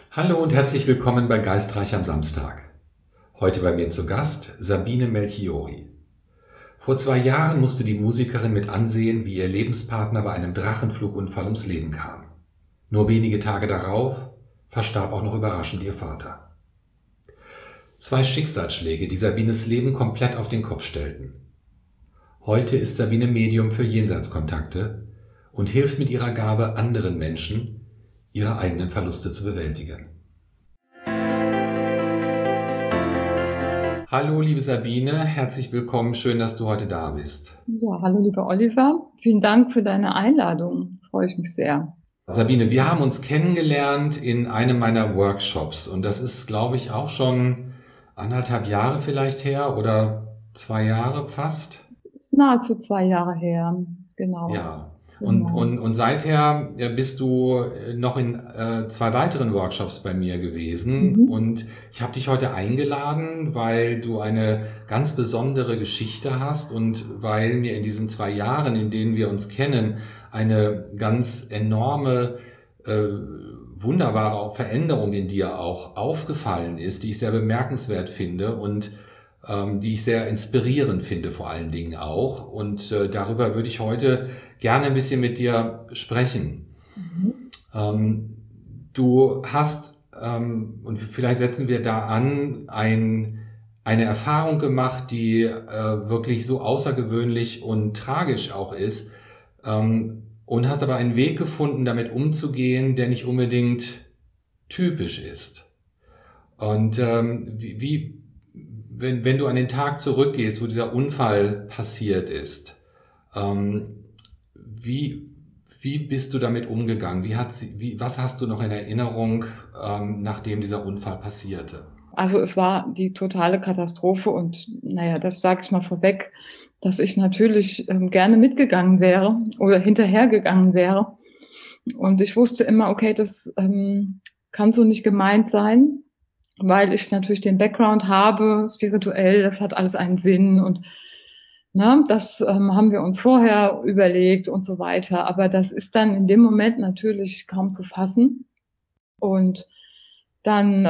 Hallo und herzlich willkommen bei Geistreich am Samstag. Heute bei mir zu Gast Sabine Melchiori. Vor 2 Jahren musste die Musikerin mit ansehen, wie ihr Lebenspartner bei einem Drachenflugunfall ums Leben kam. Nur wenige Tage darauf verstarb auch noch überraschend ihr Vater. 2 Schicksalsschläge, die Sabines Leben komplett auf den Kopf stellten. Heute ist Sabine Medium für Jenseitskontakte und hilft mit ihrer Gabe anderen Menschen, ihre eigenen Verluste zu bewältigen. Hallo, liebe Sabine, herzlich willkommen. Schön, dass du heute da bist. Ja, hallo lieber Oliver. Vielen Dank für deine Einladung. Freue ich mich sehr. Sabine, wir haben uns kennengelernt in einem meiner Workshops und das ist, glaube ich, auch schon 1,5 Jahre vielleicht her oder 2 Jahre fast. Ist nahezu 2 Jahre her. Genau, Ja, und, genau. und, und seither bist du noch in 2 weiteren Workshops bei mir gewesen Mhm. und ich habe dich heute eingeladen, weil du eine ganz besondere Geschichte hast und weil mir in diesen 2 Jahren, in denen wir uns kennen, eine ganz enorme, äh, wunderbare Veränderung in dir auch aufgefallen ist, die ich sehr bemerkenswert finde und die ich sehr inspirierend finde, vor allen Dingen auch. Und darüber würde ich heute gerne ein bisschen mit dir sprechen. Mhm. Ähm, Du hast, und vielleicht setzen wir da an, eine Erfahrung gemacht, die wirklich so außergewöhnlich und tragisch auch ist, und hast aber einen Weg gefunden, damit umzugehen, der nicht unbedingt typisch ist. Und wenn du an den Tag zurückgehst, wo dieser Unfall passiert ist, ähm, wie, wie bist du damit umgegangen? Was hast du noch in Erinnerung, nachdem dieser Unfall passierte? Also es war die totale Katastrophe und naja, das sage ich mal vorweg, dass ich natürlich gerne mitgegangen wäre oder hinterhergegangen wäre. Und ich wusste immer, okay, das kann so nicht gemeint sein, weil ich natürlich den Background habe, spirituell, das hat alles einen Sinn und ne, das haben wir uns vorher überlegt und so weiter. Aber das ist dann in dem Moment natürlich kaum zu fassen. Und dann,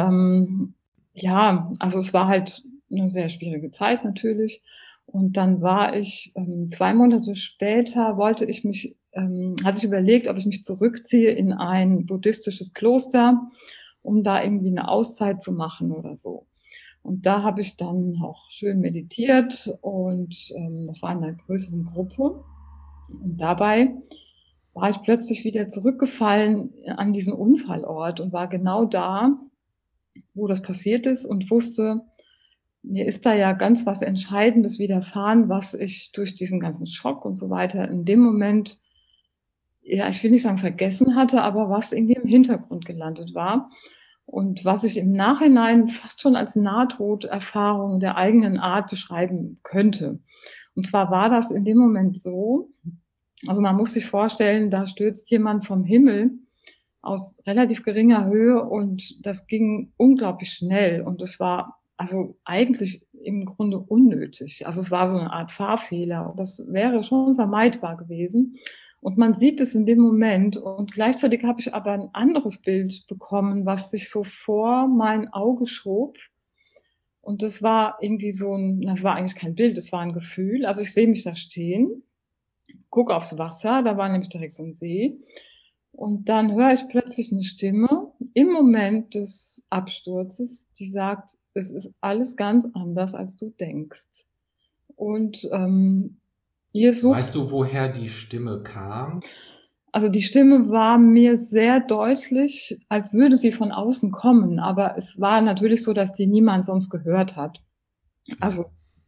ja, also es war halt eine sehr schwierige Zeit natürlich. Und dann war ich 2 Monate später, hatte ich überlegt, ob ich mich zurückziehe in ein buddhistisches Kloster, um da irgendwie eine Auszeit zu machen oder so. Und da habe ich dann auch schön meditiert und das war in einer größeren Gruppe. Und dabei war ich plötzlich wieder zurückgefallen an diesen Unfallort und war genau da, wo das passiert ist und wusste, mir ist da ja ganz was Entscheidendes widerfahren, was ich durch diesen ganzen Schock und so weiter in dem Moment, ja, ich will nicht sagen vergessen hatte, aber was irgendwie im Hintergrund gelandet war. Und was ich im Nachhinein fast schon als Nahtoderfahrung der eigenen Art beschreiben könnte. Und zwar war das in dem Moment so, also man muss sich vorstellen, da stürzt jemand vom Himmel aus relativ geringer Höhe und das ging unglaublich schnell und es war also eigentlich im Grunde unnötig. Also es war so eine Art Fahrfehler. Das wäre schon vermeidbar gewesen. Und man sieht es in dem Moment und gleichzeitig habe ich aber ein anderes Bild bekommen, was sich so vor mein Auge schob. Und das war irgendwie das war eigentlich kein Bild, das war ein Gefühl. Also ich sehe mich da stehen, gucke aufs Wasser, da war nämlich direkt so ein See. Und dann höre ich plötzlich eine Stimme im Moment des Absturzes, die sagt, es ist alles ganz anders, als du denkst. Und ihr sucht, Weißt du, woher die Stimme kam? also die Stimme war mir sehr deutlich, als würde sie von außen kommen, aber es war natürlich so, dass die niemand sonst gehört hat. Ja. Also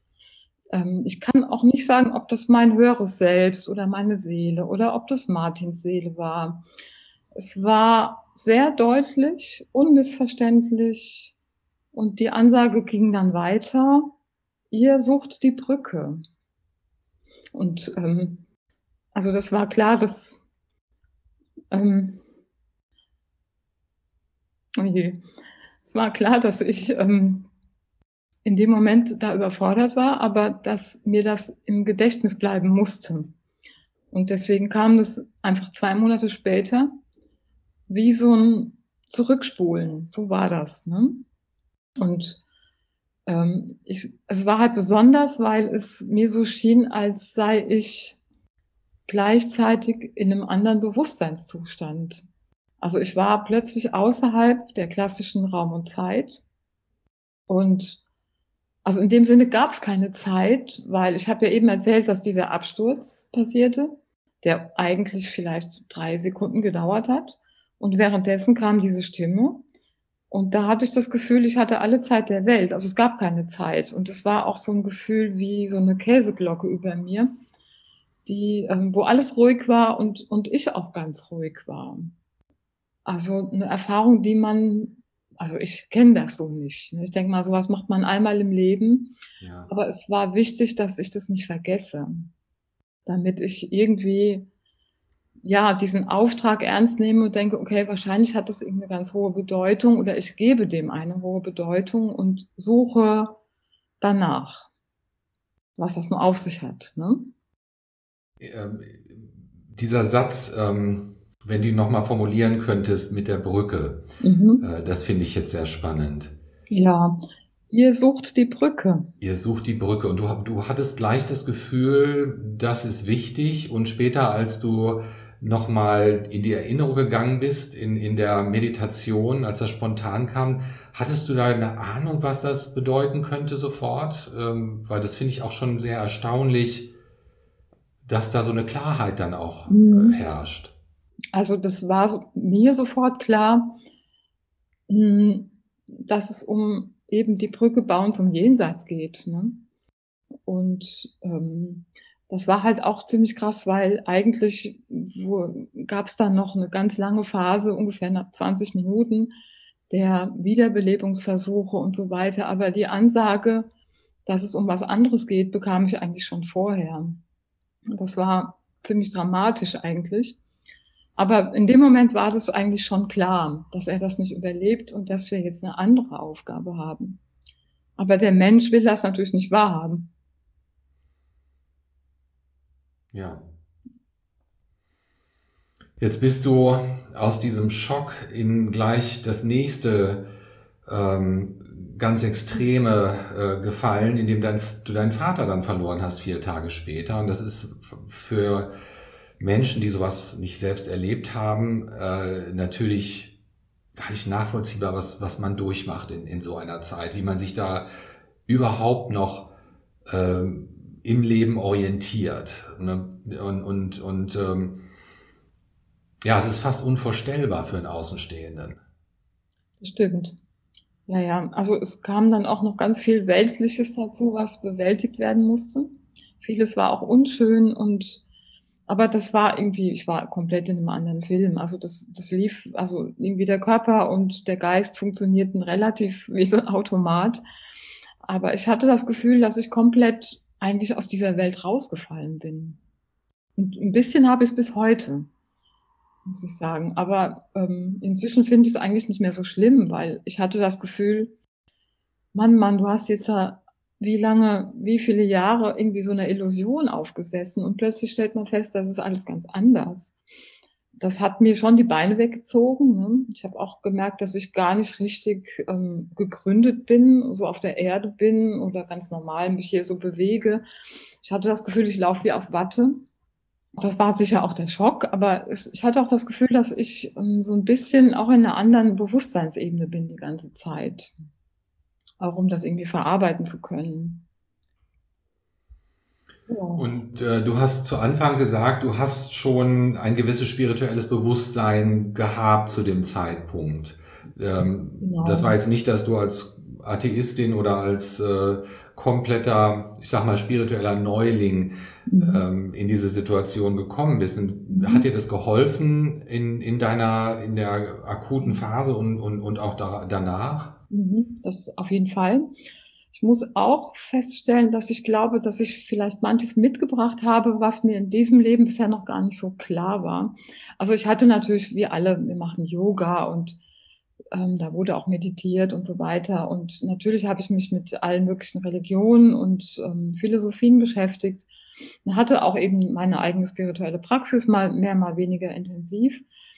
ich kann auch nicht sagen, ob das mein höheres Selbst oder meine Seele oder ob das Martins Seele war. Es war sehr deutlich, unmissverständlich und die Ansage ging dann weiter, ihr sucht die Brücke. Und also das war klar, ähm, oh je, es war klar, dass ich in dem Moment da überfordert war, aber dass mir das im Gedächtnis bleiben musste. Und deswegen kam das einfach 2 Monate später wie so ein zurückspulen. So war das, ne? Und es war halt besonders, weil es mir so schien, als sei ich gleichzeitig in einem anderen Bewusstseinszustand. Also, ich war plötzlich außerhalb der klassischen Raum und Zeit und also, in dem Sinne gab es keine Zeit, weil ich habe ja eben erzählt, dass dieser Absturz passierte, der eigentlich vielleicht 3 Sekunden gedauert hat und währenddessen kam diese Stimme und da hatte ich das Gefühl, ich hatte alle Zeit der Welt. Also, es gab keine Zeit und es war auch so 'n Gefühl wie so 'ne Käseglocke über mir, die wo alles ruhig war und ich auch ganz ruhig war. Also 'ne Erfahrung, die man also ich kenne das so nicht, ne? Ich denke mal, so was macht man einmal im Leben, Ja. aber es war wichtig, dass ich das nicht vergesse, damit ich irgendwie, ja, diesen Auftrag ernst nehme und denke: „Okay, wahrscheinlich hat das irgend 'ne ganz hohe Bedeutung oder ich gebe dem eine hohe Bedeutung und suche danach, was das nur auf sich hat", ne? Ähm, Dieser Satz, wenn du ihn noch mal formulieren könntest mit der Brücke, Mhm. das finde ich jetzt sehr spannend. Ja. Ihr sucht die Brücke. Ihr sucht die Brücke und du hattest gleich das Gefühl, das ist wichtig und später, als du noch mal in die Erinnerung gegangen bist, in der Meditation, als das spontan kam, hattest du da eine Ahnung, was das bedeuten könnte sofort? Weil das finde ich auch schon sehr erstaunlich, dass da so eine Klarheit dann auch Mhm. herrscht. Also, das war mir sofort klar, dass es um eben die Brücke bauen zum Jenseits geht, ne? Und, das war halt auch ziemlich krass, weil eigentlich gab's dann noch 'ne ganz lange Phase, ungefähr nach 20 Minuten, der Wiederbelebungsversuche und so weiter. Aber die Ansage, dass es um was anderes geht, bekam ich eigentlich schon vorher. Und das war ziemlich dramatisch eigentlich. Aber in dem Moment war das eigentlich schon klar, dass er das nicht überlebt und dass wir jetzt 'ne andere Aufgabe haben. Aber der Mensch will das natürlich nicht wahrhaben. Ja. Jetzt bist du aus diesem Schock in gleich das nächste ähm, ganz extreme gefallen, indem du deinen Vater dann verloren hast 4 Tage später. Und das ist für Menschen, die sowas nicht selbst erlebt haben, natürlich gar nicht nachvollziehbar, was man durchmacht in so einer Zeit, wie man sich da überhaupt noch ähm, im Leben orientiert. Ne? Ja, es ist fast unvorstellbar für einen Außenstehenden. Das stimmt. Ja, ja. Also, es kam dann auch noch ganz viel Weltliches dazu, was bewältigt werden musste. Vieles war auch unschön aber das war irgendwie ich war komplett in 'nem anderen Film. Also, das lief also, irgendwie der Körper und der Geist funktionierten relativ wie so 'n Automat. Aber ich hatte das Gefühl, dass ich komplett eigentlich aus dieser Welt rausgefallen bin. Und 'n bisschen habe ich's bis heute, muss ich sagen. Aber, inzwischen finde ich's eigentlich nicht mehr so schlimm, weil ich hatte das Gefühl: „Mann, Mann, du hast jetzt da wie viele Jahre irgendwie so 'ner Illusion aufgesessen und plötzlich stellt man fest, das ist alles ganz anders." Das hat mir schon die Beine weggezogen, ne? Ich habe auch gemerkt, dass ich gar nicht richtig, gegründet bin, so auf der Erde bin oder ganz normal mich hier so bewege. Ich hatte das Gefühl, ich laufe wie auf Watte. Das war sicher auch der Schock, aber ich hatte auch das Gefühl, dass ich, so 'n bisschen auch in 'ner anderen Bewusstseinsebene bin die ganze Zeit, auch um das irgendwie verarbeiten zu können. Ja, Und du hast zu Anfang gesagt, du hast schon ein gewisses spirituelles Bewusstsein gehabt zu dem Zeitpunkt. Das war genau. jetzt nicht, dass du als Atheistin oder als kompletter, ich sag mal, spiritueller Neuling Mhm. in diese Situation gekommen bist. Und hat dir Mhm. das geholfen in der akuten Phase und auch danach? Mhm. Das auf jeden Fall. Ich muss auch feststellen, dass ich glaube, dass ich vielleicht manches mitgebracht habe, was mir in diesem Leben bisher noch gar nicht so klar war. Also, ich hatte natürlich wie alle wir machen Yoga und, da wurde auch meditiert und so weiter. Und natürlich habe ich mich mit allen möglichen Religionen und, Philosophien beschäftigt und hatte auch eben meine eigene spirituelle Praxis, mal mehr, mal weniger intensiv.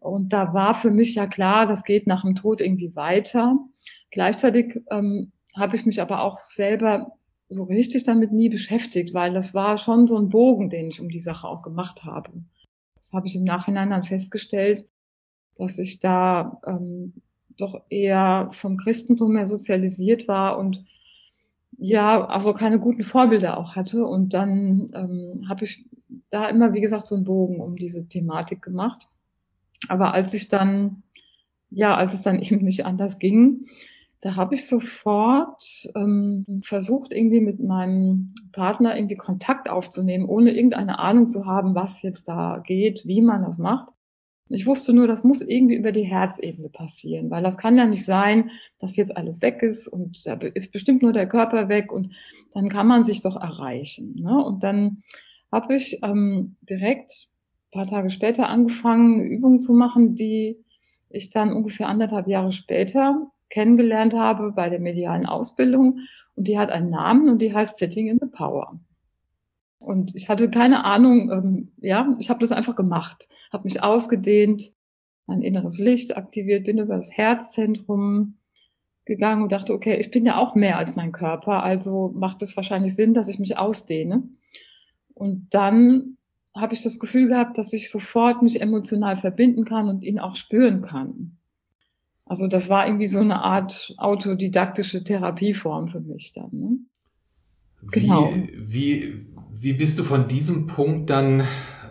Und da war für mich ja klar, das geht nach dem Tod irgendwie weiter. Gleichzeitig habe ich mich aber auch selber so richtig damit nie beschäftigt, weil das war schon so ein Bogen, den ich um die Sache auch gemacht habe. Das habe ich im Nachhinein dann festgestellt, dass ich da doch eher vom Christentum her sozialisiert war und ja, also keine guten Vorbilder auch hatte. Und dann habe ich da immer, wie gesagt, so einen Bogen um diese Thematik gemacht. Aber als es dann eben nicht anders ging, da habe ich sofort versucht, irgendwie mit meinem Partner irgendwie Kontakt aufzunehmen, ohne irgendeine Ahnung zu haben, was jetzt da geht, wie man das macht. Ich wusste nur, das muss irgendwie über die Herzebene passieren, weil das kann ja nicht sein, dass jetzt alles weg ist und da ist bestimmt nur der Körper weg und dann kann man sich doch erreichen. Ne? Und dann habe ich direkt ein paar Tage später angefangen, eine Übung zu machen, die ich dann ungefähr 1,5 Jahre später kennengelernt habe bei der medialen Ausbildung. Und die hat einen Namen und die heißt Sitting in the Power. Und ich hatte keine Ahnung, ja, ich habe das einfach gemacht, habe mich ausgedehnt, mein inneres Licht aktiviert, bin über das Herzzentrum gegangen und dachte, okay, ich bin ja auch mehr als mein Körper, also macht es wahrscheinlich Sinn, dass ich mich ausdehne. Und dann habe ich das Gefühl gehabt, dass ich sofort mich emotional verbinden kann und ihn auch spüren kann. Also das war irgendwie so eine Art autodidaktische Therapieform für mich dann. Ne? Genau. Wie bist du von diesem Punkt dann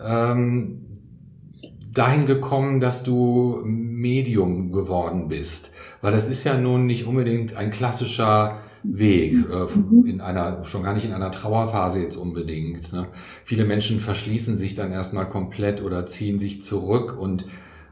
dahin gekommen, dass du Medium geworden bist? Weil das ist ja nun nicht unbedingt ein klassischer Weg, schon gar nicht in einer Trauerphase jetzt unbedingt. Ne? Viele Menschen verschließen sich dann erstmal komplett oder ziehen sich zurück und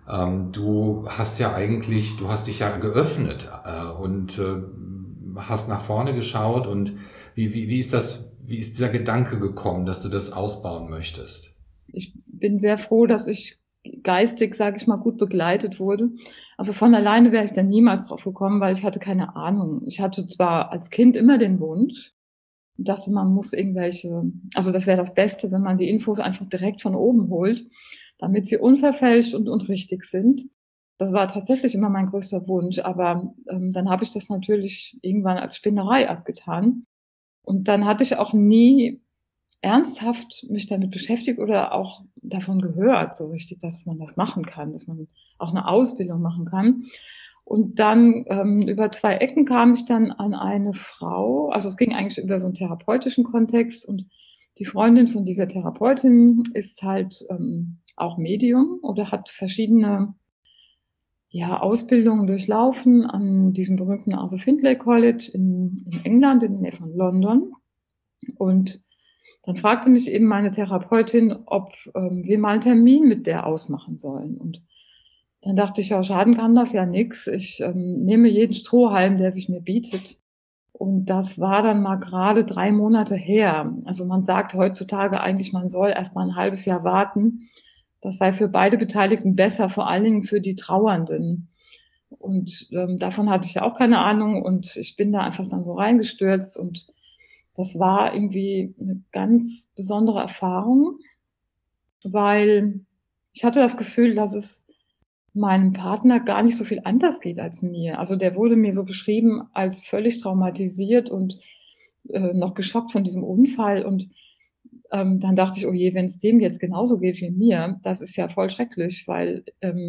du hast dich ja geöffnet und hast nach vorne geschaut und wie ist dieser Gedanke gekommen, dass du das ausbauen möchtest? Ich bin sehr froh, dass ich geistig, sage ich mal, gut begleitet wurde. Also von alleine wäre ich dann niemals drauf gekommen, weil ich hatte keine Ahnung. Ich hatte zwar als Kind immer den Wunsch und dachte, man muss also das wäre das Beste, wenn man die Infos einfach direkt von oben holt, damit sie unverfälscht und richtig sind. Das war tatsächlich immer mein größter Wunsch, aber dann habe ich das natürlich irgendwann als Spinnerei abgetan. Und dann hatte ich auch nie ernsthaft mich damit beschäftigt oder auch davon gehört, so richtig, dass man das machen kann, dass man auch eine Ausbildung machen kann. Und dann über 2 Ecken kam ich dann an eine Frau, also es ging eigentlich über so einen therapeutischen Kontext und die Freundin von dieser Therapeutin ist halt auch Medium oder hat verschiedene Ausbildungen durchlaufen an diesem berühmten Arthur Findlay College in England, in der Nähe von London. Und dann fragte mich eben meine Therapeutin, ob wir mal einen Termin mit der ausmachen sollen. Und dann dachte ich, ja, schaden kann das ja nix. Ich nehme jeden Strohhalm, der sich mir bietet. Und das war dann mal gerade 3 Monate her. Also man sagt heutzutage eigentlich, man soll erst mal ein halbes Jahr warten. Das sei für beide Beteiligten besser, vor allen Dingen für die Trauernden. Und davon hatte ich ja auch keine Ahnung. Und ich bin da einfach dann so reingestürzt und das war irgendwie eine ganz besondere Erfahrung, weil ich hatte das Gefühl, dass es meinem Partner gar nicht so viel anders geht als mir. Also der wurde mir so beschrieben als völlig traumatisiert und noch geschockt von diesem Unfall. Und dann dachte ich, oh je, wenn es dem jetzt genauso geht wie mir, das ist ja voll schrecklich, weil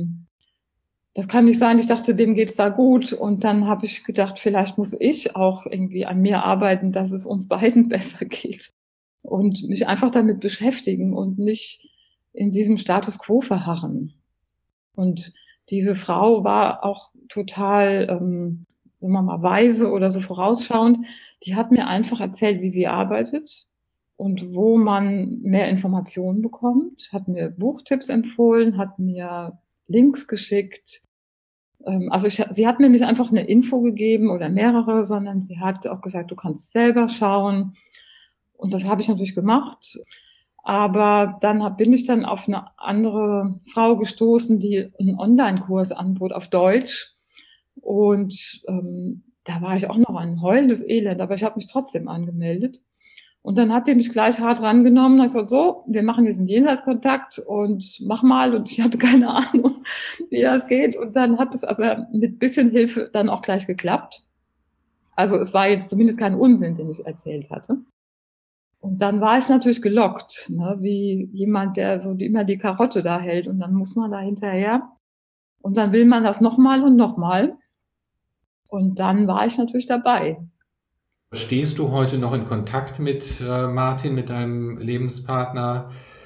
das kann nicht sein. Ich dachte, dem geht's da gut. Und dann habe ich gedacht, vielleicht muss ich auch irgendwie an mir arbeiten, dass es uns beiden besser geht. Und mich einfach damit beschäftigen und nicht in diesem Status quo verharren. Und diese Frau war auch total, sagen wir mal, weise oder so vorausschauend. Die hat mir einfach erzählt, wie sie arbeitet und wo man mehr Informationen bekommt, hat mir Buchtipps empfohlen, hat mir Links geschickt. Also sie hat mir nicht einfach eine Info gegeben oder mehrere, sondern sie hat auch gesagt, du kannst selber schauen. Und das habe ich natürlich gemacht. Aber dann bin ich dann auf eine andere Frau gestoßen, die einen Online-Kurs anbot auf Deutsch. Und da war ich auch noch ein heulendes Elend, aber ich habe mich trotzdem angemeldet. Und dann hat die mich gleich hart rangenommen und hat gesagt, so, wir machen diesen Jenseitskontakt und mach mal. Und ich hatte keine Ahnung, wie das geht. Und dann hat es aber mit bisschen Hilfe dann auch gleich geklappt. Also es war jetzt zumindest kein Unsinn, den ich erzählt hatte. Und dann war ich natürlich gelockt, ne, wie jemand, der so immer die Karotte da hält. Und dann muss man da hinterher. Und dann will man das nochmal und nochmal. Und dann war ich natürlich dabei. Stehst du heute noch in Kontakt mit Martin, mit deinem Lebenspartner?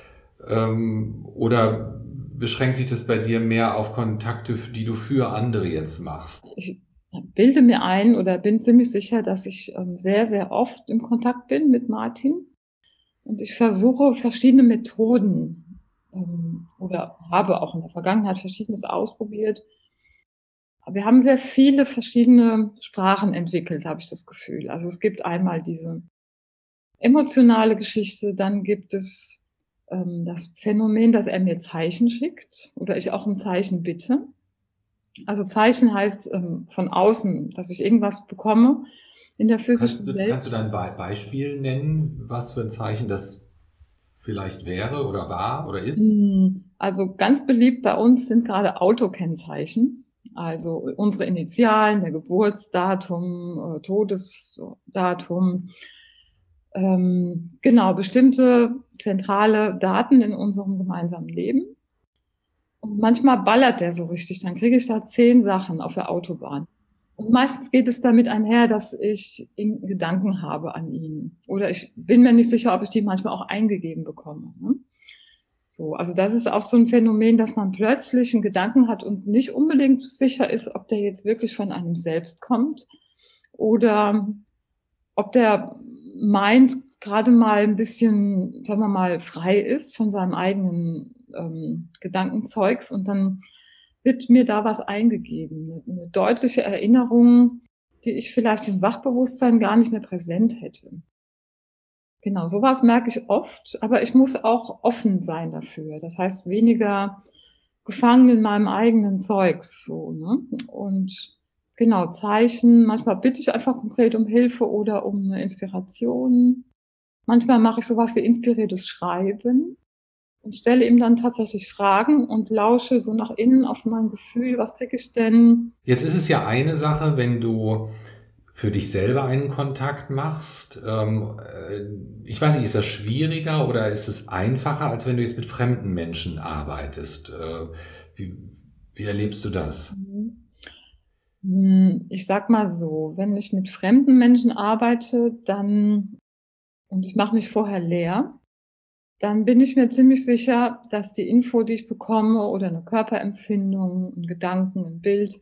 Oder beschränkt sich das bei dir mehr auf Kontakte, die du für andere jetzt machst? Ich bilde mir ein oder bin ziemlich sicher, dass ich sehr, sehr oft im Kontakt bin mit Martin. Und ich versuche verschiedene Methoden oder habe auch in der Vergangenheit Verschiedenes ausprobiert. Wir haben sehr viele verschiedene Sprachen entwickelt, habe ich das Gefühl. Also es gibt einmal diese emotionale Geschichte, dann gibt es das Phänomen, dass er mir Zeichen schickt oder ich auch um Zeichen bitte. Also Zeichen heißt von außen, dass ich irgendwas bekomme in der physischen Welt. Kannst du da ein Beispiel nennen, was für ein Zeichen das vielleicht wäre oder war oder ist? Also ganz beliebt bei uns sind gerade Autokennzeichen. Also unsere Initialen, der Geburtsdatum, Todesdatum, genau, bestimmte zentrale Daten in unserem gemeinsamen Leben. Und manchmal ballert der so richtig, dann kriege ich da 10 Sachen auf der Autobahn. Und meistens geht es damit einher, dass ich Gedanken habe an ihn. Oder ich bin mir nicht sicher, ob ich die manchmal auch eingegeben bekomme. Ne? So, also das ist auch so ein Phänomen, dass man plötzlich einen Gedanken hat und nicht unbedingt sicher ist, ob der jetzt wirklich von einem selbst kommt oder ob der meint, gerade mal ein bisschen, sagen wir mal, frei ist von seinem eigenen Gedankenzeugs und dann wird mir da was eingegeben, eine deutliche Erinnerung, die ich vielleicht im Wachbewusstsein gar nicht mehr präsent hätte. Genau, sowas merke ich oft, aber ich muss auch offen sein dafür. Das heißt, weniger gefangen in meinem eigenen Zeugs, so, ne? Und genau, Zeichen. Manchmal bitte ich einfach konkret um Hilfe oder um eine Inspiration. Manchmal mache ich sowas wie inspiriertes Schreiben und stelle ihm dann tatsächlich Fragen und lausche so nach innen auf mein Gefühl. Was kriege ich denn? Jetzt ist es ja eine Sache, wenn du für dich selber einen Kontakt machst. Ich weiß nicht, ist das schwieriger oder ist es einfacher, als wenn du jetzt mit fremden Menschen arbeitest? Wie, wie erlebst du das? Ich sag mal so, wenn ich mit fremden Menschen arbeite, dann, und ich mache mich vorher leer, dann bin ich mir ziemlich sicher, dass die Info, die ich bekomme oder eine Körperempfindung, ein Gedanken, ein Bild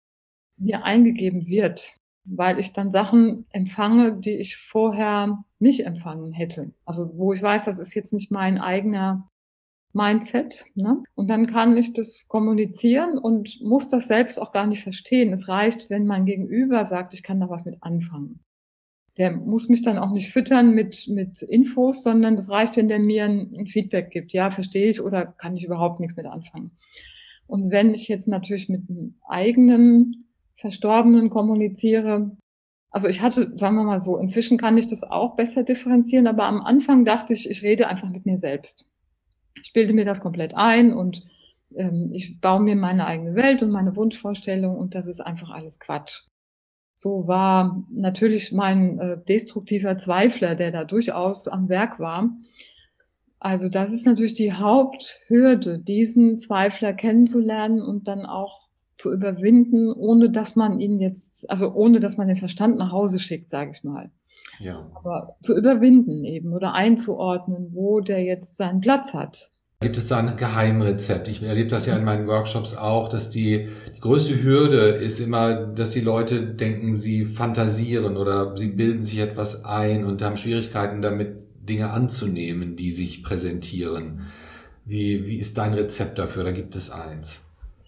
mir eingegeben wird, weil ich dann Sachen empfange, die ich vorher nicht empfangen hätte. Also wo ich weiß, das ist jetzt nicht mein eigener Mindset, ne? Und dann kann ich das kommunizieren und muss das selbst auch gar nicht verstehen. Es reicht, wenn mein Gegenüber sagt, ich kann da was mit anfangen. Der muss mich dann auch nicht füttern mit Infos, sondern das reicht, wenn der mir ein Feedback gibt. Ja, verstehe ich oder kann ich überhaupt nichts mit anfangen. Und wenn ich jetzt natürlich mit einem eigenen Verstorbenen kommuniziere, also ich hatte, sagen wir mal so, inzwischen kann ich das auch besser differenzieren, aber am Anfang dachte ich, ich rede einfach mit mir selbst. Ich bilde mir das komplett ein und ich baue mir meine eigene Welt und meine Wunschvorstellung und das ist einfach alles Quatsch. So war natürlich mein destruktiver Zweifler, der da durchaus am Werk war. Also das ist natürlich die Haupthürde, diesen Zweifler kennenzulernen und dann auch zu überwinden, ohne dass man ihn jetzt, also ohne dass man den Verstand nach Hause schickt, sage ich mal. Ja. Aber zu überwinden eben oder einzuordnen, wo der jetzt seinen Platz hat. Gibt es da ein Geheimrezept? Ich erlebe das ja in meinen Workshops auch, dass die größte Hürde ist immer, dass die Leute denken, sie fantasieren oder sie bilden sich etwas ein und haben Schwierigkeiten damit, Dinge anzunehmen, die sich präsentieren. Wie ist dein Rezept dafür? Da gibt es eins.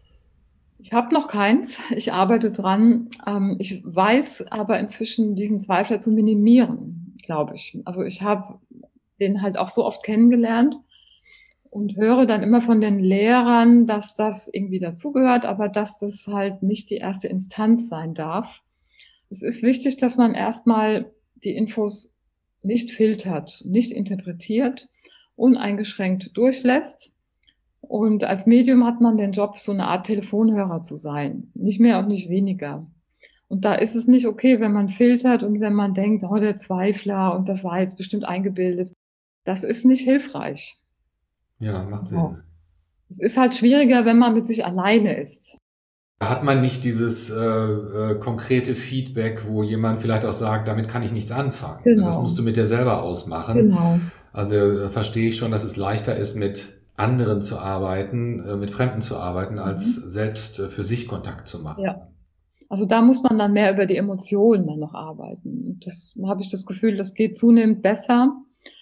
Ich habe noch keins. Ich arbeite dran. Ich weiß aber inzwischen, diesen Zweifler zu minimieren, glaube ich. Also ich habe den halt auch so oft kennengelernt und höre dann immer von den Lehrern, dass das irgendwie dazugehört, aber dass das halt nicht die erste Instanz sein darf. Es ist wichtig, dass man erstmal die Infos nicht filtert, nicht interpretiert, uneingeschränkt durchlässt. Und als Medium hat man den Job, so eine Art Telefonhörer zu sein. Nicht mehr und nicht weniger. Und da ist es nicht okay, wenn man filtert und wenn man denkt, oh, der Zweifler und das war jetzt bestimmt eingebildet. Das ist nicht hilfreich. Ja, macht Ja. Sinn. Es ist halt schwieriger, wenn man mit sich alleine ist. Hat man nicht dieses konkrete Feedback, wo jemand vielleicht auch sagt, damit kann ich nichts anfangen. Das Genau, musst du mit dir selber ausmachen. genau. Also verstehe ich schon, dass es leichter ist, mit anderen zu arbeiten, mit Fremden zu arbeiten, als Mhm. selbst für sich Kontakt zu machen. Ja. Also da muss man dann mehr über die Emotionen dann noch arbeiten. Und das habe ich das Gefühl, das geht zunehmend besser.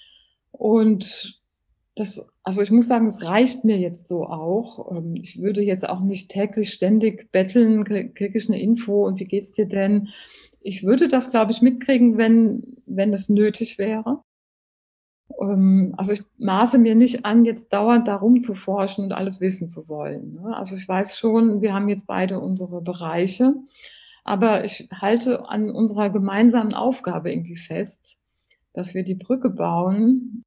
Und also ich muss sagen, es reicht mir jetzt so auch. Ich würde jetzt auch nicht täglich ständig betteln, krieg ich eine Info und wie geht's dir denn? Ich würde das, glaube ich, mitkriegen, wenn es nötig wäre. Also ich maße mir nicht an, jetzt dauernd da rumzuforschen und alles wissen zu wollen. Ne? Also ich weiß schon, wir haben jetzt beide unsere Bereiche, aber ich halte an unserer gemeinsamen Aufgabe irgendwie fest, dass wir die Brücke bauen,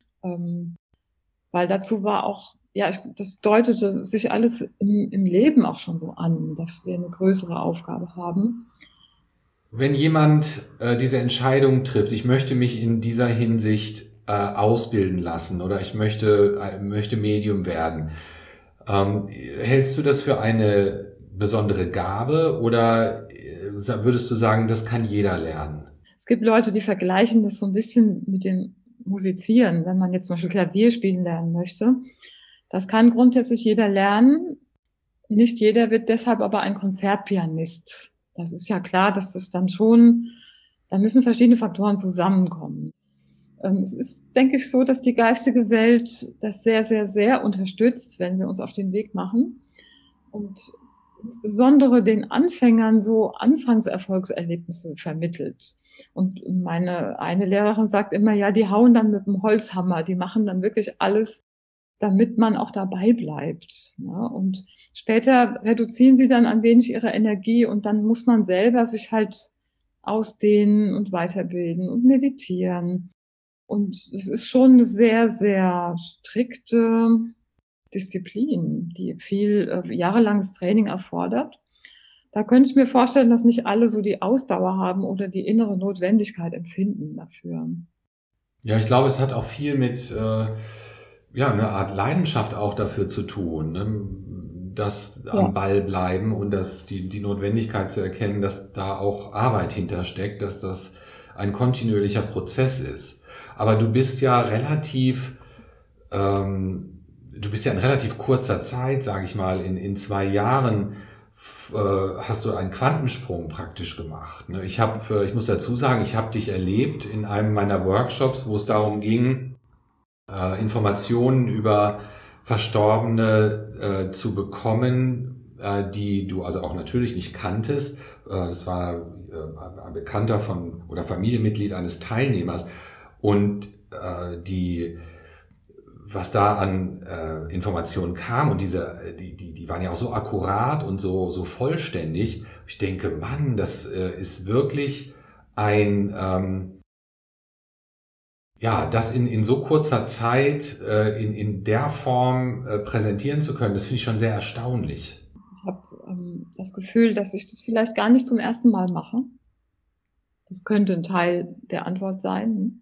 weil dazu war auch, ja, das deutete sich alles im Leben auch schon so an, dass wir eine größere Aufgabe haben. Wenn jemand diese Entscheidung trifft, ich möchte mich in dieser Hinsicht ausbilden lassen oder ich möchte Medium werden, hältst du das für eine besondere Gabe oder würdest du sagen, das kann jeder lernen? Es gibt Leute, die vergleichen das so ein bisschen mit dem Musizieren, wenn man jetzt zum Beispiel Klavier spielen lernen möchte. Das kann grundsätzlich jeder lernen. Nicht jeder wird deshalb aber ein Konzertpianist. Das ist ja klar, dass das dann schon, da müssen verschiedene Faktoren zusammenkommen. Es ist, denke ich, so, dass die geistige Welt das sehr, sehr, sehr unterstützt, wenn wir uns auf den Weg machen. Und insbesondere den Anfängern so Anfangserfolgserlebnisse vermittelt. Und meine eine Lehrerin sagt immer, ja, die hauen dann mit dem Holzhammer, die machen dann wirklich alles, damit man auch dabei bleibt. Ja, und später reduzieren sie dann ein wenig ihre Energie und dann muss man selber sich halt ausdehnen und weiterbilden und meditieren. Und es ist schon eine sehr, sehr strikte Disziplin, die viel jahrelanges Training erfordert. Da könnte ich mir vorstellen, dass nicht alle so die Ausdauer haben oder die innere Notwendigkeit empfinden dafür. Ja, ich glaube, es hat auch viel mit ja, eine Art Leidenschaft auch dafür zu tun, ne? Das am Ja, Ball bleiben und die Notwendigkeit zu erkennen, dass da auch Arbeit hintersteckt, dass das ein kontinuierlicher Prozess ist. Aber du bist ja in relativ kurzer Zeit, sage ich mal, in 2 Jahren hast du einen Quantensprung praktisch gemacht. Ne? Ich muss dazu sagen, ich habe dich erlebt in einem meiner Workshops, wo es darum ging, Informationen über Verstorbene zu bekommen, die du also auch natürlich nicht kanntest. Das war ein Bekannter von oder Familienmitglied eines Teilnehmers und was da an Informationen kam und die waren ja auch so akkurat und so vollständig. Ich denke, Mann, das ist wirklich ein ja, das in so kurzer Zeit in der Form präsentieren zu können, das finde ich schon sehr erstaunlich. ich habe das Gefühl, dass ich das vielleicht gar nicht zum ersten Mal mache. Das könnte ein Teil der Antwort sein.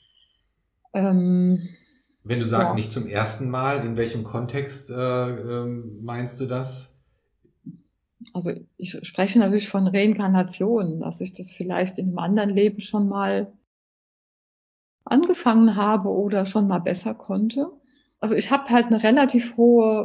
Ähm, Wenn du sagst, ja, nicht zum ersten Mal, in welchem Kontext meinst du das? also ich spreche natürlich von Reinkarnation, dass ich das vielleicht in einem anderen Leben schon mal angefangen habe oder schon mal besser konnte. Also ich habe halt eine relativ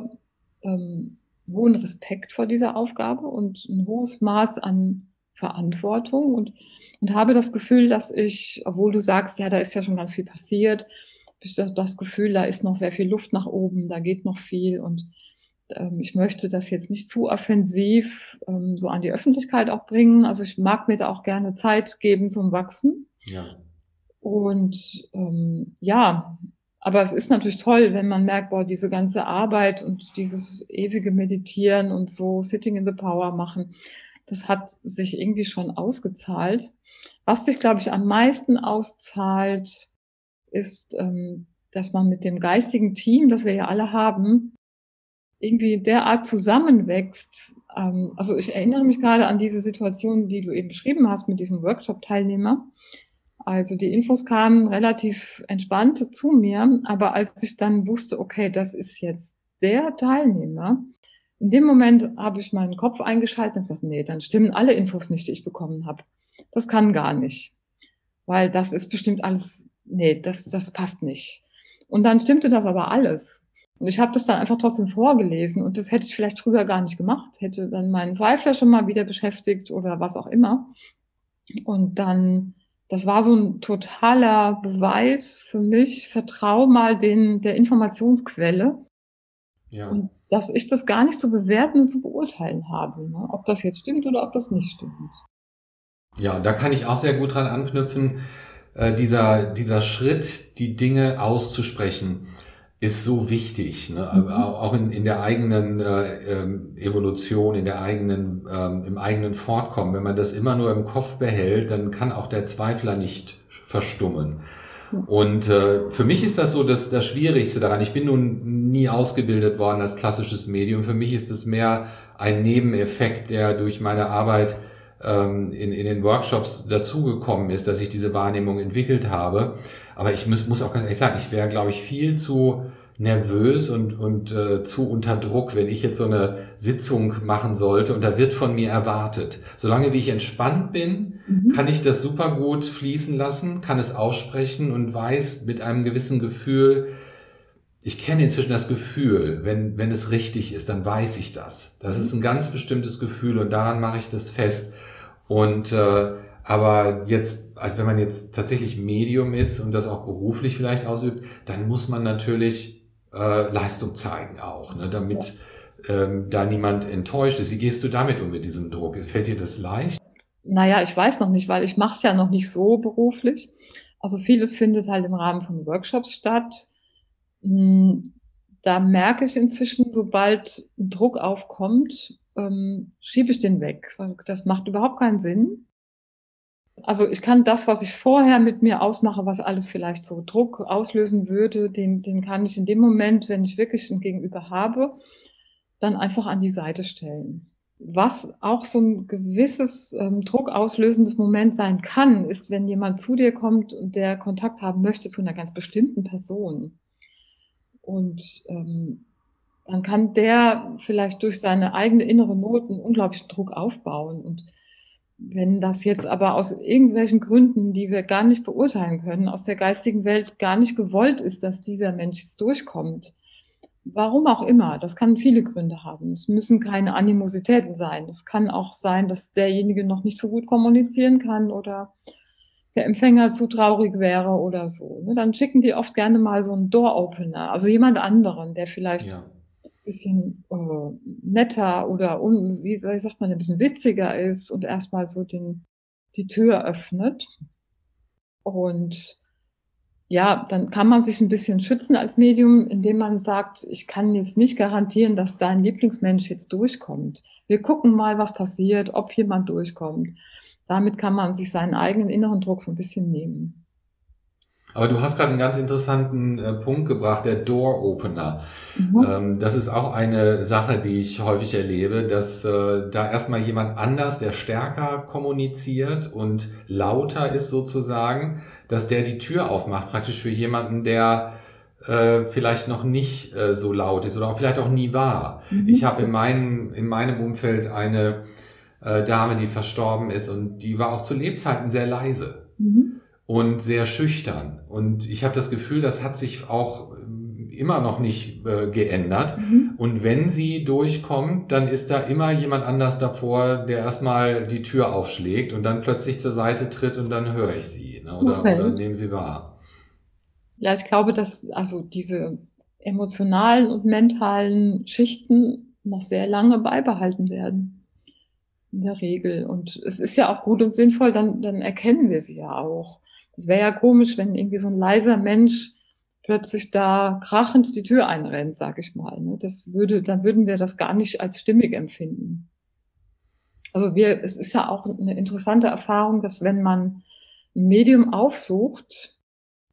hohen Respekt vor dieser Aufgabe und ein hohes Maß an Verantwortung und habe das Gefühl, dass ich, obwohl du sagst, ja, da ist ja schon ganz viel passiert, habe ich das Gefühl, da ist noch sehr viel Luft nach oben, da geht noch viel und ich möchte das jetzt nicht zu offensiv so an die Öffentlichkeit auch bringen. Also ich mag mir da auch gerne Zeit geben zum Wachsen. Ja. Und ja, aber es ist natürlich toll, wenn man merkt, boah, diese ganze Arbeit und dieses ewige Meditieren und so Sitting in the Power machen, das hat sich irgendwie schon ausgezahlt. Was sich, glaube ich, am meisten auszahlt, ist, dass man mit dem geistigen Team, das wir ja alle haben, irgendwie derart zusammenwächst. Also ich erinnere mich gerade an diese Situation, die du eben beschrieben hast mit diesem Workshop-Teilnehmer. Also die Infos kamen relativ entspannt zu mir, aber als ich dann wusste, okay, das ist jetzt der Teilnehmer, in dem Moment habe ich meinen Kopf eingeschaltet und gesagt, nee, dann stimmen alle Infos nicht, die ich bekommen habe. Das kann gar nicht, weil das ist bestimmt alles, nee, das passt nicht. Und dann stimmte das aber alles. Und ich habe das dann einfach trotzdem vorgelesen und das hätte ich vielleicht früher gar nicht gemacht, hätte dann meinen Zweifler schon mal wieder beschäftigt oder was auch immer. Und dann, das war so ein totaler Beweis für mich, vertrau mal der Informationsquelle Ja. und dass ich das gar nicht zu bewerten und zu beurteilen habe, ne? Ob das jetzt stimmt oder ob das nicht stimmt. Ja, da kann ich auch sehr gut dran anknüpfen. Dieser Schritt, die Dinge auszusprechen, ist so wichtig, ne? Mhm. Auch in der eigenen Evolution, im eigenen Fortkommen. Wenn man das immer nur im Kopf behält, dann kann auch der Zweifler nicht verstummen. Ja. Und für mich ist das so das Schwierigste daran. Ich bin nun nie ausgebildet worden als klassisches Medium. Für mich ist es mehr ein Nebeneffekt, der durch meine Arbeit in den Workshops dazugekommen ist, dass ich diese Wahrnehmung entwickelt habe. Aber ich muss auch ganz ehrlich sagen, ich wäre, glaube ich, viel zu nervös und zu unter Druck, wenn ich jetzt so eine Sitzung machen sollte und da wird von mir erwartet. Solange wie ich entspannt bin, kann Mhm. ich das super gut fließen lassen, kann es aussprechen und weiß mit einem gewissen Gefühl, ich kenne inzwischen das Gefühl, wenn es richtig ist, dann weiß ich das. Das ist ein ganz bestimmtes Gefühl und daran mache ich das fest. Und aber jetzt, als wenn man jetzt tatsächlich Medium ist und das auch beruflich vielleicht ausübt, dann muss man natürlich Leistung zeigen auch, ne, damit da niemand enttäuscht ist. Wie gehst du damit um mit diesem Druck? Fällt dir das leicht? Naja, ich weiß noch nicht, weil ich mache es ja noch nicht so beruflich. Also vieles findet halt im Rahmen von Workshops statt. Hm, Da merke ich inzwischen, sobald ein Druck aufkommt, schiebe ich den weg. Sage, das macht überhaupt keinen Sinn. Also ich kann das, was ich vorher mit mir ausmache, was alles vielleicht so Druck auslösen würde, den kann ich in dem Moment, wenn ich wirklich ein Gegenüber habe, dann einfach an die Seite stellen. Was auch so ein gewisses Druck auslösendes Moment sein kann, ist, wenn jemand zu dir kommt und der Kontakt haben möchte zu einer ganz bestimmten Person. Und dann kann der vielleicht durch seine eigene innere Not einen unglaublichen Druck aufbauen. Und wenn das jetzt aber aus irgendwelchen Gründen, die wir gar nicht beurteilen können, aus der geistigen Welt gar nicht gewollt ist, dass dieser Mensch jetzt durchkommt, warum auch immer, das kann viele Gründe haben. Es müssen keine Animositäten sein. Es kann auch sein, dass derjenige noch nicht so gut kommunizieren kann oder der Empfänger zu traurig wäre oder so. Dann schicken die oft gerne mal so einen Door-Opener, also jemand anderen, der vielleicht Ja. ein bisschen netter oder wie sagt man, ein bisschen witziger ist und erstmal so die Tür öffnet. Und ja, dann kann man sich ein bisschen schützen als Medium, indem man sagt, ich kann jetzt nicht garantieren, dass dein Lieblingsmensch jetzt durchkommt. Wir gucken mal, was passiert, ob jemand durchkommt. Damit kann man sich seinen eigenen inneren Druck so ein bisschen nehmen. Aber du hast gerade einen ganz interessanten Punkt gebracht, der Door Opener. Mhm. Das ist auch eine Sache, die ich häufig erlebe, dass da erstmal jemand anders, der stärker kommuniziert und lauter ist sozusagen, dass der die Tür aufmacht, praktisch für jemanden, der vielleicht noch nicht so laut ist oder auch vielleicht auch nie war. Ich habe Mhm. in meinem Umfeld eine Dame, die verstorben ist und die war auch zu Lebzeiten sehr leise Mhm. und sehr schüchtern. Und ich habe das Gefühl, das hat sich auch immer noch nicht geändert. Mhm. Und wenn sie durchkommt, dann ist da immer jemand anders davor, der erstmal die Tür aufschlägt und dann plötzlich zur Seite tritt und dann höre ich sie, ne, oder Okay. nehme sie wahr. Ja, ich glaube, dass also diese emotionalen und mentalen Schichten noch sehr lange beibehalten werden, in der Regel. Und es ist ja auch gut und sinnvoll, dann erkennen wir sie ja auch. Es wäre ja komisch, wenn irgendwie so ein leiser Mensch plötzlich da krachend die Tür einrennt, sag ich mal. Ne? Dann würden wir das gar nicht als stimmig empfinden. Also es ist ja auch eine interessante Erfahrung, dass wenn man ein Medium aufsucht,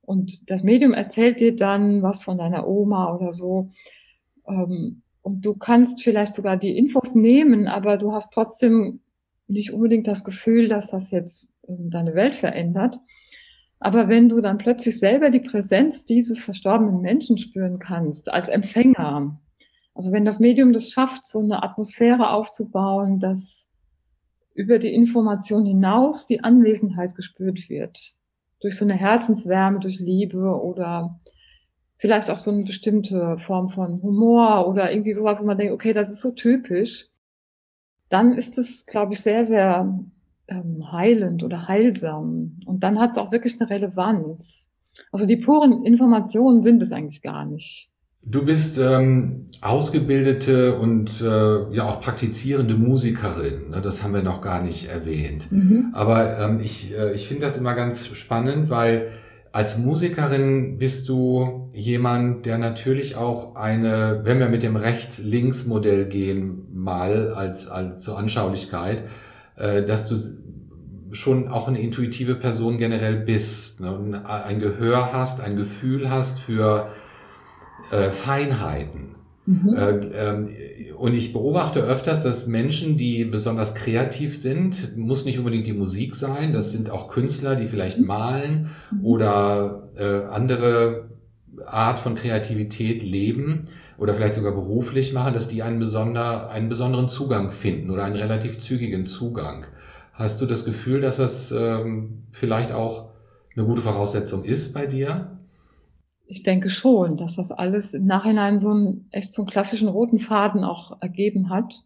Und das Medium erzählt dir dann was von deiner Oma oder so. Und du kannst vielleicht sogar die Infos nehmen, aber du hast trotzdem nicht unbedingt das Gefühl, dass das jetzt deine Welt verändert. Aber wenn du dann plötzlich selber die Präsenz dieses verstorbenen Menschen spüren kannst, als Empfänger, also wenn das Medium das schafft, so eine Atmosphäre aufzubauen, dass über die Information hinaus die Anwesenheit gespürt wird, durch so eine Herzenswärme, durch Liebe oder vielleicht auch so eine bestimmte Form von Humor oder irgendwie sowas, wo man denkt, okay, das ist so typisch, dann ist es, glaube ich, sehr, sehr heilend oder heilsam. Und dann hat es auch wirklich eine Relevanz. Also die puren Informationen sind es eigentlich gar nicht. Du bist ausgebildete und ja auch praktizierende Musikerin. Ne? Das haben wir noch gar nicht erwähnt. Aber ich finde das immer ganz spannend, weil als Musikerin bist du jemand, der natürlich auch eine, wenn wir mit dem Rechts-Links-Modell gehen, mal als zur Anschaulichkeit, dass du schon auch eine intuitive Person generell bist, ne? Und ein Gehör hast, ein Gefühl hast für Feinheiten. Und ich beobachte öfters, dass Menschen, die besonders kreativ sind, muss nicht unbedingt die Musik sein, das sind auch Künstler, die vielleicht malen oder andere Art von Kreativität leben oder vielleicht sogar beruflich machen, dass die einen besonderen Zugang finden oder einen relativ zügigen Zugang. Hast du das Gefühl, dass das vielleicht auch eine gute Voraussetzung ist bei dir? Ich denke schon, dass das alles im Nachhinein echt so einen klassischen roten Faden auch ergeben hat.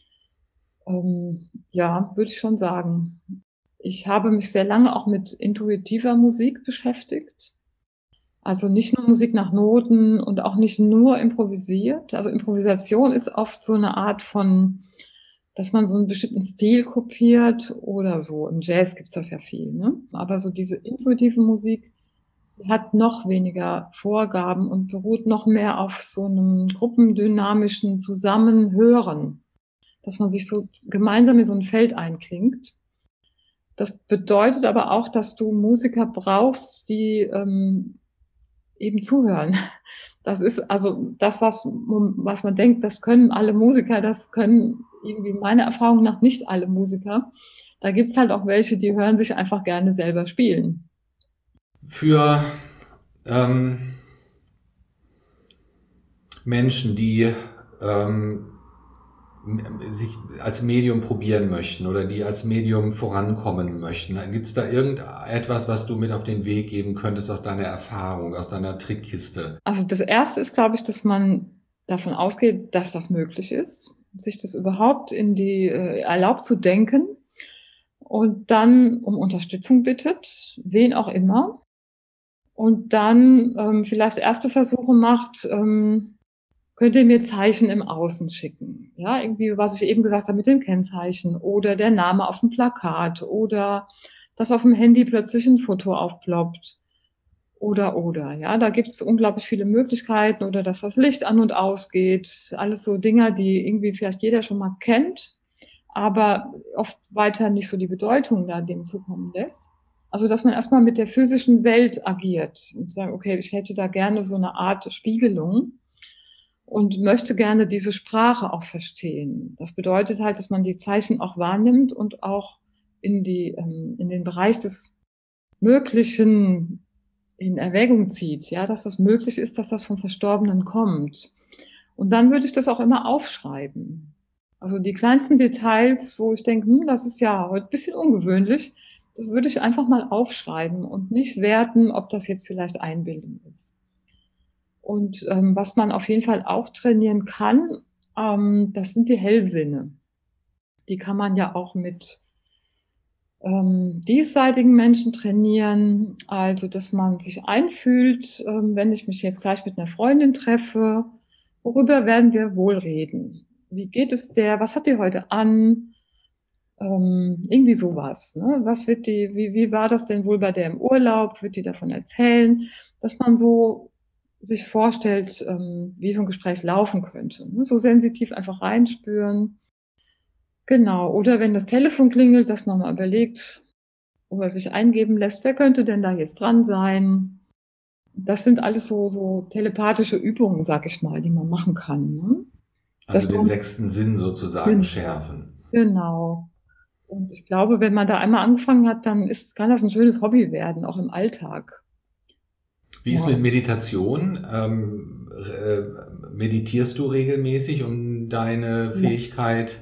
Ja, würde ich schon sagen. Ich habe mich sehr lange auch mit intuitiver Musik beschäftigt. Also nicht nur Musik nach Noten und auch nicht nur improvisiert. Also Improvisation ist oft so eine Art von, dass man so einen bestimmten Stil kopiert oder so. Im Jazz gibt's das ja viel, ne? Aber so diese intuitive Musik, die hat noch weniger Vorgaben und beruht noch mehr auf so einem gruppendynamischen Zusammenhören, dass man sich so gemeinsam in so ein Feld einklingt. Das bedeutet aber auch, dass du Musiker brauchst, die eben zuhören. Das ist also das, was man denkt, das können alle Musiker, das können irgendwie meiner Erfahrung nach nicht alle Musiker. Da gibt's halt auch welche, die hören sich einfach gerne selber spielen. Für ähm, Menschen, die ähm, sich als Medium probieren möchten oder die als Medium vorankommen möchten. Gibt es da irgendetwas, was du mit auf den Weg geben könntest aus deiner Erfahrung, aus deiner Trickkiste? Also das Erste ist, glaube ich, dass man davon ausgeht, dass das möglich ist, sich das überhaupt erlaubt zu denken und dann um Unterstützung bittet, wen auch immer, und dann vielleicht erste Versuche macht, könnt ihr mir Zeichen im Außen schicken? Ja, irgendwie, was ich eben gesagt habe mit dem Kennzeichen oder der Name auf dem Plakat oder dass auf dem Handy plötzlich ein Foto aufploppt oder. Ja, da gibt es unglaublich viele Möglichkeiten oder dass das Licht an und ausgeht. Alles so Dinger, die irgendwie vielleicht jeder schon mal kennt, aber oft weiter nicht so die Bedeutung da dem zukommen lässt. Also, dass man erstmal mit der physischen Welt agiert und sagt, okay, ich hätte da gerne so eine Art Spiegelung und möchte gerne diese Sprache auch verstehen. Das bedeutet halt, dass man die Zeichen auch wahrnimmt und auch in den Bereich des Möglichen in Erwägung zieht, ja, dass das möglich ist, dass das vom Verstorbenen kommt. Und dann würde ich das auch immer aufschreiben. Also die kleinsten Details, wo ich denke, das ist ja heute ein bisschen ungewöhnlich, das würde ich einfach mal aufschreiben und nicht werten, ob das jetzt vielleicht Einbildung ist. Und was man auf jeden Fall auch trainieren kann, das sind die Hellsinne. Die kann man ja auch mit diesseitigen Menschen trainieren, also dass man sich einfühlt, wenn ich mich jetzt gleich mit einer Freundin treffe, worüber werden wir wohl reden? Wie geht es der? Was hat die heute an? Irgendwie sowas. Ne? Wie war das denn wohl bei der im Urlaub? Wird die davon erzählen? Dass man so sich vorstellt, wie so ein Gespräch laufen könnte. Ne? So sensitiv einfach reinspüren. Genau. Oder wenn das Telefon klingelt, dass man mal überlegt oder sich eingeben lässt, wer könnte denn da jetzt dran sein? Das sind alles so telepathische Übungen, sag ich mal, die man machen kann. Ne? Also Dass den man, sechsten Sinn sozusagen schärfen. genau. Und ich glaube, wenn man da einmal angefangen hat, dann kann das ein schönes Hobby werden, auch im Alltag. Wie ist Ja. mit Meditation? Meditierst du regelmäßig, um deine Ja. Fähigkeit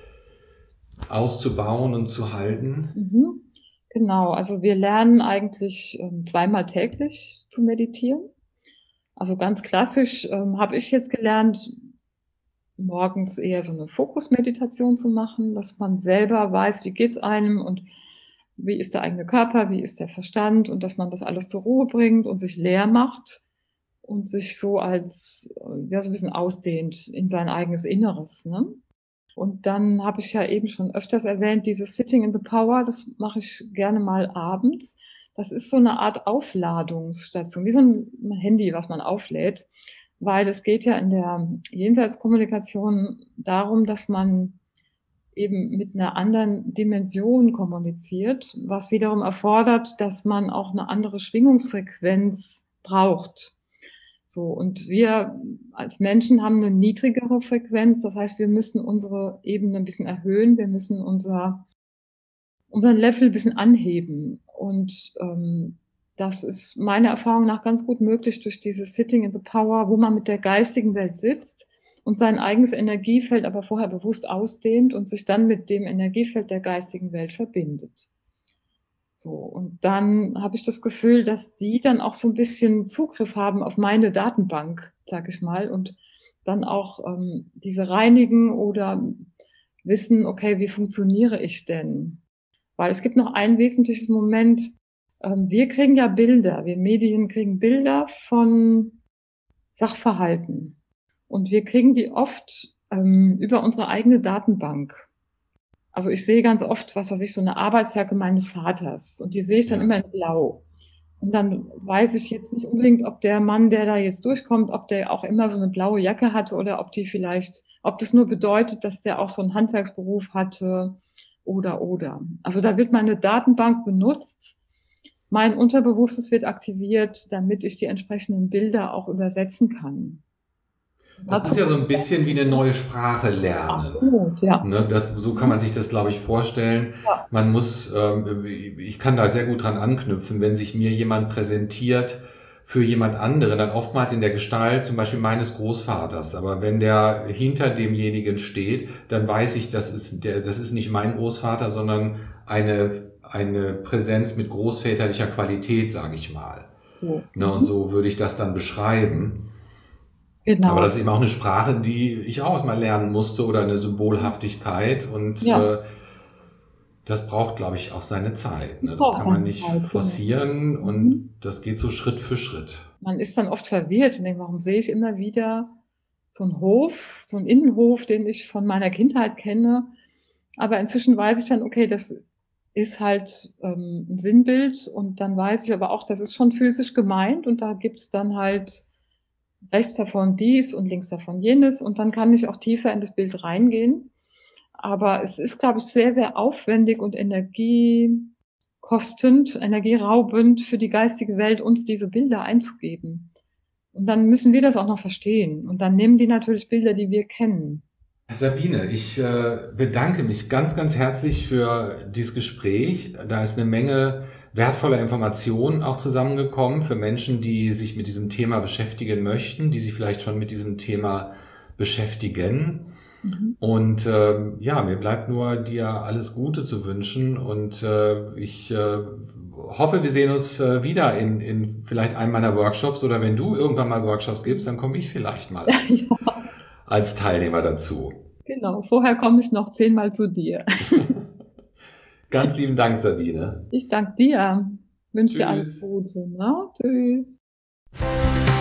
auszubauen und zu halten? Mhm. Genau, also wir lernen eigentlich zweimal täglich zu meditieren. Also ganz klassisch habe ich jetzt gelernt, morgens eher so eine Fokusmeditation zu machen, dass man selber weiß, wie geht's einem und wie ist der eigene Körper, wie ist der Verstand und dass man das alles zur Ruhe bringt und sich leer macht und sich so als ja so ein bisschen ausdehnt in sein eigenes Inneres, ne? Und dann habe ich ja eben schon öfters erwähnt, dieses Sitting in the Power, das mache ich gerne mal abends. Das ist so eine Art Aufladungsstation, wie so ein Handy, was man auflädt, weil es geht ja in der Jenseitskommunikation darum, dass man eben mit einer anderen Dimension kommuniziert, was wiederum erfordert, dass man auch eine andere Schwingungsfrequenz braucht. So, und wir als Menschen haben eine niedrigere Frequenz. Das heißt, wir müssen unsere Ebene ein bisschen erhöhen. Wir müssen unseren Level ein bisschen anheben. Und das ist meiner Erfahrung nach ganz gut möglich durch dieses Sitting in the Power, wo man mit der geistigen Welt sitzt und sein eigenes Energiefeld aber vorher bewusst ausdehnt und sich dann mit dem Energiefeld der geistigen Welt verbindet. So, und dann habe ich das Gefühl, dass die dann auch so ein bisschen Zugriff haben auf meine Datenbank, sag ich mal, und dann auch diese reinigen oder wissen, okay, wie funktioniere ich denn? Weil es gibt noch ein wesentliches Moment. Wir kriegen ja Bilder, wir Medien kriegen Bilder von Sachverhalten und wir kriegen die oft über unsere eigene Datenbank. Also ich sehe ganz oft, was weiß ich, so eine Arbeitsjacke meines Vaters und die sehe ich dann Ja. immer in Blau. Und dann weiß ich jetzt nicht unbedingt, ob der Mann, der da jetzt durchkommt, ob der auch immer so eine blaue Jacke hatte oder ob die vielleicht, ob das nur bedeutet, dass der auch so einen Handwerksberuf hatte oder. Also da wird meine Datenbank benutzt. Mein Unterbewusstes wird aktiviert, damit ich die entsprechenden Bilder auch übersetzen kann. Das ist ja so ein bisschen wie eine neue Sprache lernen. Absolut, ja. Ne, so kann man sich das, glaube ich, vorstellen. Ja. Man muss, ich kann da sehr gut dran anknüpfen, wenn sich mir jemand präsentiert für jemand anderen, dann oftmals in der Gestalt zum Beispiel meines Großvaters. Aber wenn der hinter demjenigen steht, dann weiß ich, das ist nicht mein Großvater, sondern eine Präsenz mit großväterlicher Qualität, sage ich mal. So. Ne, und so würde ich das dann beschreiben. Aber Genau. das ist eben auch eine Sprache, die ich auch erstmal lernen musste oder eine Symbolhaftigkeit und Ja, das braucht, glaube ich, auch seine Zeit. Ne? ich Das brauche kann man seine nicht Zeit, genau. forcieren und Mhm. das geht so Schritt für Schritt. Man ist dann oft verwirrt und denkt, warum sehe ich immer wieder so einen Hof, so einen Innenhof, den ich von meiner Kindheit kenne. Aber inzwischen weiß ich dann, okay, das ist halt ein Sinnbild und dann weiß ich aber auch, das ist schon physisch gemeint und da gibt's dann halt rechts davon dies und links davon jenes und dann kann ich auch tiefer in das Bild reingehen. Aber es ist, glaube ich, sehr, sehr aufwendig und energiekostend, energieraubend für die geistige Welt, uns diese Bilder einzugeben. Und dann müssen wir das auch noch verstehen. Und dann nehmen die natürlich Bilder, die wir kennen. Sabine, ich bedanke mich ganz, ganz herzlich für dieses Gespräch. Da ist eine Menge wertvoller Informationen auch zusammengekommen für Menschen, die sich mit diesem Thema beschäftigen möchten, die sich vielleicht schon mit diesem Thema beschäftigen. Mhm. Und ja, mir bleibt nur dir alles Gute zu wünschen und ich hoffe, wir sehen uns wieder in vielleicht einem meiner Workshops oder wenn du irgendwann mal Workshops gibst, dann komme ich vielleicht mal als Teilnehmer dazu. Genau, vorher komme ich noch 10-mal zu dir. Ganz lieben Dank, Sabine. Ich danke dir. Wünsche dir alles Tschüss. Gute. Ne? Tschüss.